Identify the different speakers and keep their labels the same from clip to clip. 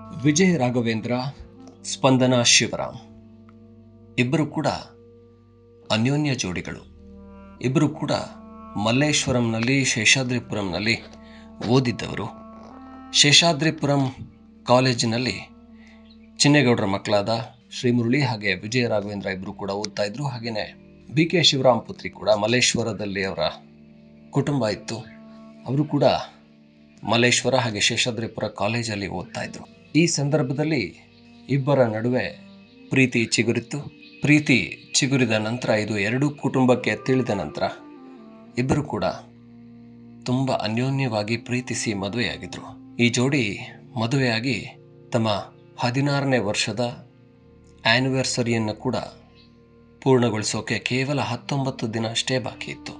Speaker 1: ವಿಜಯ ರಾಘವೇಂದ್ರ, ಸ್ಪಂದನ ಶಿವರಾಮ್ ಇಬ್ಬರು ಕೂಡ ಅನ್ಯೋನ್ಯ ಜೋಡಿಗಳು. ಇಬ್ಬರು ಕೂಡ ಮಲ್ಲೇಶ್ವರಂನಲ್ಲಿ ಶೇಷಾದ್ರಿಪುರಂನಲ್ಲಿ ಓದಿದ್ದವರು. ಶೇಷಾದ್ರಿಪುರಂ ಕಾಲೇಜಿನಲ್ಲಿ ಚಿನ್ನೇಗೌಡರ ಮಕ್ಕಳಾದ ಶ್ರೀಮುರಳಿ ಹಾಗೆ ವಿಜಯ ರಾಘವೇಂದ್ರ ಇಬ್ಬರು ಕೂಡ ಓದ್ತಾ ಇದ್ರು. ಹಾಗೆಯೇ BK ಶಿವರಾಮ್ ಪುತ್ರಿ ಕೂಡ ಮಲ್ಲೇಶ್ವರದಲ್ಲಿ ಅವರ ಕುಟುಂಬ ಇತ್ತು. ಅವರು ಕೂಡ ಮಲ್ಲೇಶ್ವರ ಹಾಗೆ ಶೇಷಾದ್ರಿಪುರ ಕಾಲೇಜಲ್ಲಿ ಓದ್ತಾ ಇದ್ರು. ಈ ಸಂದರ್ಭದಲ್ಲಿ ಇಬ್ಬರ ನಡುವೆ ಪ್ರೀತಿ ಚಿಗುರಿತ್ತು. ಪ್ರೀತಿ ಚಿಗುರಿದ ನಂತರ ಇದು ಎರಡೂ ಕುಟುಂಬಕ್ಕೆ ತಿಳಿದ ನಂತರ ಇಬ್ಬರು ಕೂಡ ತುಂಬ ಅನ್ಯೋನ್ಯವಾಗಿ ಪ್ರೀತಿಸಿ ಮದುವೆಯಾಗಿದ್ರು. ಈ ಜೋಡಿ ಮದುವೆಯಾಗಿ ತಮ್ಮ 16ನೇ ವರ್ಷದ ಆ್ಯನಿವರ್ಸರಿಯನ್ನು ಕೂಡ ಪೂರ್ಣಗೊಳಿಸೋಕೆ ಕೇವಲ 19 ದಿನ ಅಷ್ಟೇ ಬಾಕಿ ಇತ್ತು.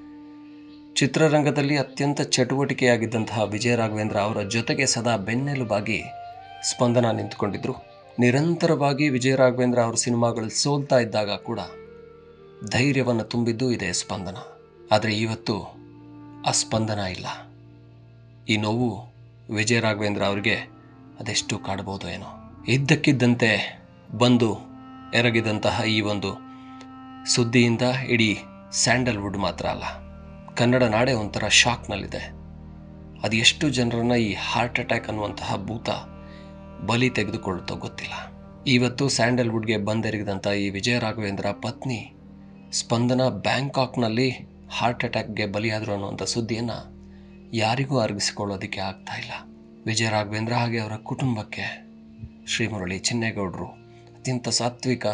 Speaker 1: ಚಿತ್ರರಂಗದಲ್ಲಿ ಅತ್ಯಂತ ಚಟುವಟಿಕೆಯಾಗಿದ್ದಂತಹ ವಿಜಯ ರಾಘವೇಂದ್ರ ಅವರ ಜೊತೆಗೆ ಸದಾ ಬೆನ್ನೆಲುಬಾಗಿ ಸ್ಪಂದನ ನಿಂತುಕೊಂಡಿದ್ರು. ನಿರಂತರವಾಗಿ ವಿಜಯ ರಾಘವೇಂದ್ರ ಅವರ ಸಿನಿಮಾಗಳು ಸೋಲ್ತಾ ಇದ್ದಾಗ ಕೂಡ ಧೈರ್ಯವನ್ನು ತುಂಬಿದ್ದು ಇದೆ ಸ್ಪಂದನ. ಆದರೆ ಇವತ್ತು ಆ ಸ್ಪಂದನ ಇಲ್ಲ. ಈ ನೋವು ವಿಜಯ ರಾಘವೇಂದ್ರ ಅವರಿಗೆ ಅದೆಷ್ಟು ಕಾಡಬಹುದು ಏನೋ. ಇದ್ದಕ್ಕಿದ್ದಂತೆ ಬಂದು ಎರಗಿದಂತಹ ಈ ಒಂದು ಸುದ್ದಿಯಿಂದ ಇಡೀ ಸ್ಯಾಂಡಲ್ವುಡ್ ಮಾತ್ರ ಅಲ್ಲ, ಕನ್ನಡ ನಾಡೇ ಒಂಥರ ಶಾಕ್ನಲ್ಲಿದೆ. ಅದು ಎಷ್ಟು ಜನರನ್ನ ಈ ಹಾರ್ಟ್ ಅಟ್ಯಾಕ್ ಅನ್ನುವಂತಹ ಭೂತ ಬಲಿ ತೆಗೆದುಕೊಳ್ಳುತ್ತೋ ಗೊತ್ತಿಲ್ಲ. ಇವತ್ತು ಸ್ಯಾಂಡಲ್ವುಡ್ಗೆ ಬಂದೆರಗಿದಂಥ ಈ ವಿಜಯ ರಾಘವೇಂದ್ರ ಪತ್ನಿ ಸ್ಪಂದನ ಬ್ಯಾಂಕಾಕ್ನಲ್ಲಿ ಹಾರ್ಟ್ ಅಟ್ಯಾಕ್ಗೆ ಬಲಿಯಾದರು ಅನ್ನುವಂಥ ಸುದ್ದಿಯನ್ನು ಯಾರಿಗೂ ಅರಗಿಸಿಕೊಳ್ಳೋದಕ್ಕೆ ಆಗ್ತಾ ಇಲ್ಲ. ವಿಜಯ ರಾಘವೇಂದ್ರ ಹಾಗೆ ಅವರ ಕುಟುಂಬಕ್ಕೆ ಶ್ರೀಮುರಳಿ, ಚಿನ್ನೇಗೌಡರು ಅತ್ಯಂತ ಸಾತ್ವಿಕ,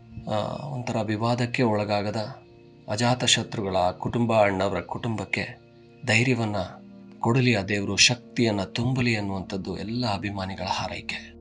Speaker 1: ಒಂಥರ ವಿವಾದಕ್ಕೆ ಒಳಗಾಗದ ಅಜಾತ ಶತ್ರುಗಳ ಕುಟುಂಬ, ಅಣ್ಣವರ ಕುಟುಂಬಕ್ಕೆ ಧೈರ್ಯವನ್ನು ಕೊಡಲಿ ಆ ದೇವರು, ಶಕ್ತಿಯನ್ನು ತುಂಬಲಿ ಅನ್ನುವಂಥದ್ದು ಎಲ್ಲ ಅಭಿಮಾನಿಗಳ ಹಾರೈಕೆ.